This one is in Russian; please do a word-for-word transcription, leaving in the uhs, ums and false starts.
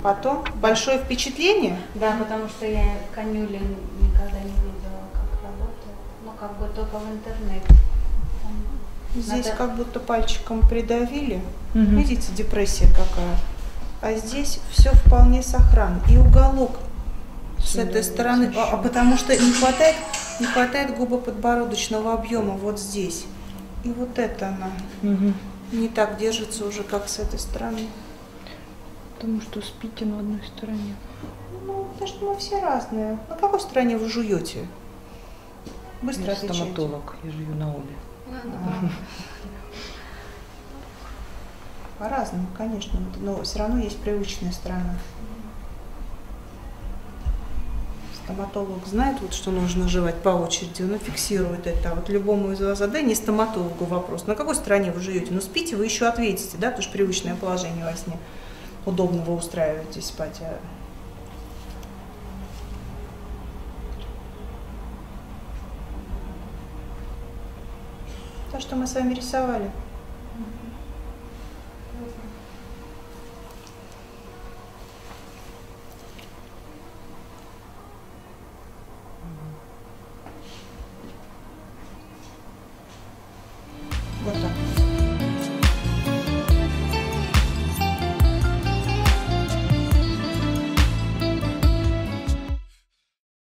Потом большое впечатление? Да, потому что я конюли никогда не видела, как работает. Ну, как бы только в интернете. Здесь Надо... как будто пальчиком придавили. Угу. Видите, депрессия какая. А здесь все вполне сохранно. И уголок с этой стороны, а, а потому что не хватает, не хватает губоподбородочного объема вот здесь. И вот это она Угу. не так держится уже, как с этой стороны. Потому что спите на одной стороне. Ну, потому что мы все разные. На какой стороне вы жуете? Быстро Я отвечайте. стоматолог, я жую на обе. А. По-разному, конечно, но все равно есть привычная сторона. Стоматолог знает, вот, что нужно жевать по очереди, он фиксирует это. Вот любому из вас задай, не стоматологу вопрос, на какой стороне вы жуете? Ну спите, вы еще ответите, да, потому что привычное положение во сне. Удобно вы устраиваетесь спать. А... То, что мы с вами рисовали. Вот так.